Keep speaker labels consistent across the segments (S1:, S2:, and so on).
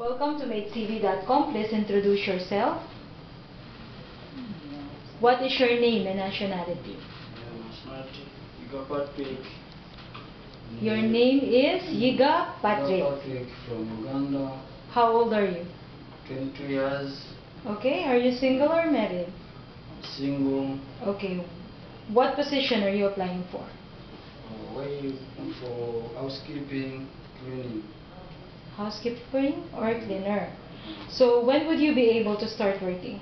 S1: Welcome to MaidTV.com. Please introduce yourself. What is your name and nationality?
S2: Nationality, Yiga Patrick.
S1: Your name is Yiga Patrick.
S2: Yiga Patrick from Uganda.
S1: How old are you?
S2: 22 years.
S1: Okay. Are you single or married?
S2: Single.
S1: Okay. What position are you applying for?
S2: Way for housekeeping, cleaning.
S1: Housekeeping or cleaner? So when would you be able to start working?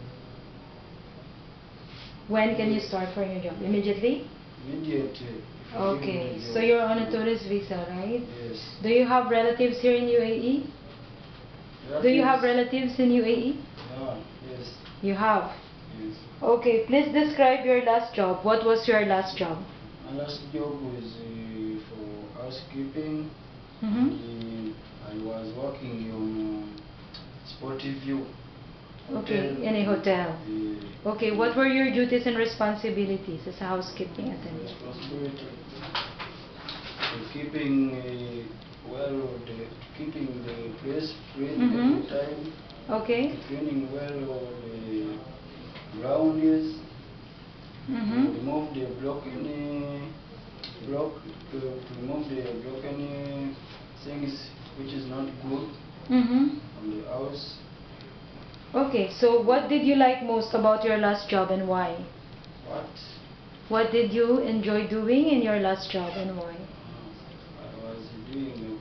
S1: When can you start for your job? Immediately?
S2: Immediately.
S1: Okay. So you're on a tourist visa, right?
S2: Yes.
S1: Do you have relatives here in UAE? Do you have relatives in UAE?
S2: Yeah, yes.
S1: You have?
S2: Yes.
S1: Okay, please describe your last job. What was your last job?
S2: My last job was for housekeeping. I was working on Sportive View.
S1: Okay, in a hotel. Okay, what were your duties and responsibilities as a housekeeping attendant?
S2: Responsibility keeping keeping the place clean every time.
S1: Okay.
S2: Cleaning well all the ground is. Remove the broken things which is not good from the house.
S1: Okay, so what did you like most about your last job and why?
S2: What?
S1: What did you enjoy doing in your last job and why?
S2: I was doing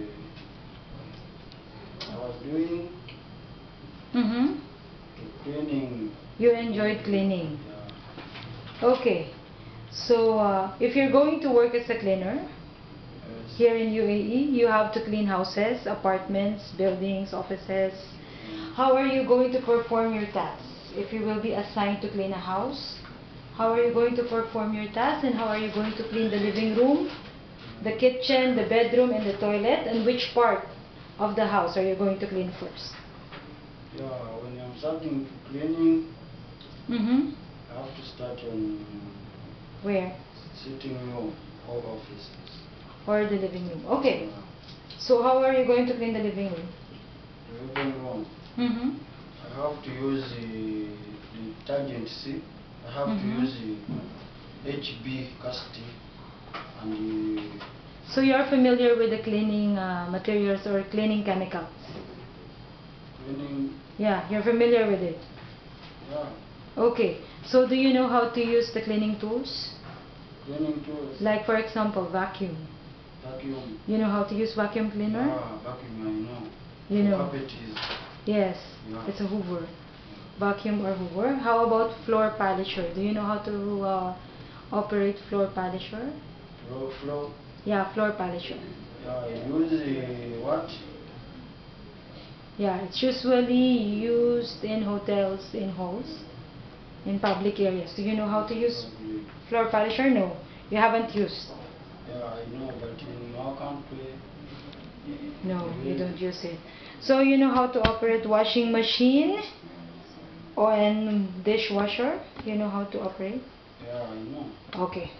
S2: cleaning.
S1: You enjoyed cleaning.
S2: Yeah.
S1: Okay. So if you're going to work as a cleaner here in UAE, you have to clean houses, apartments, buildings, offices. How are you going to perform your tasks? If you will be assigned to clean a house, how are you going to perform your tasks and how are you going to clean the living room, the kitchen, the bedroom, and the toilet? And which part of the house are you going to clean first?
S2: Yeah, when I'm starting cleaning, I have to start on
S1: where?
S2: Sitting room or offices.
S1: Or the living room. Okay. So how are you going to clean the living room?
S2: The living room. I have to use the detergent. See, I have to use the HB Casti and the.
S1: So you are familiar with the cleaning materials or cleaning chemicals?
S2: Cleaning.
S1: Yeah, you're familiar with it.
S2: Yeah.
S1: Okay. So do you know how to use the cleaning tools?
S2: Cleaning tools.
S1: Like for example, vacuum.
S2: Vacuum.
S1: You know how to use vacuum cleaner?
S2: Yeah, vacuum I know.
S1: You know.
S2: Carpet is.
S1: Yes.
S2: Yeah.
S1: It's a Hoover. Vacuum or Hoover. How about floor polisher? Do you know how to operate floor polisher?
S2: Floor.
S1: Yeah, floor polisher.
S2: Yeah, I use the what?
S1: Yeah, it's usually used in hotels, in halls, in public areas. Do you know how to use floor polisher? No, you haven't used.
S2: Yeah, I know, but in our country.
S1: No, you don't use it. So you know how to operate washing machine or and dishwasher? You know how to operate?
S2: Yeah, I know.
S1: Okay.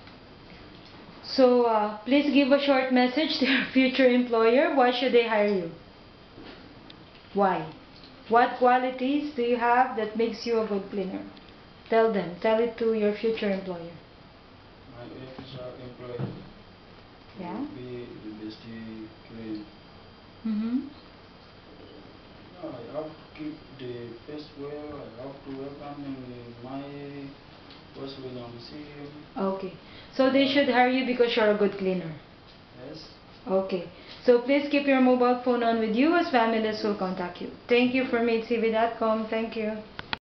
S1: So please give a short message to your future employer. Why should they hire you? Why? What qualities do you have that makes you a good cleaner? Tell them. Tell it to your future employer.
S2: My future employer.
S1: Yeah?
S2: Will be the best clean. Yeah, I have to keep the face well. I have to welcome in my boss when I'm seeing him.
S1: Okay. So they should hire you because you're a good cleaner.
S2: Yes.
S1: Okay. So please keep your mobile phone on with you as families will contact you. Thank you for MaidTV.com. Thank you.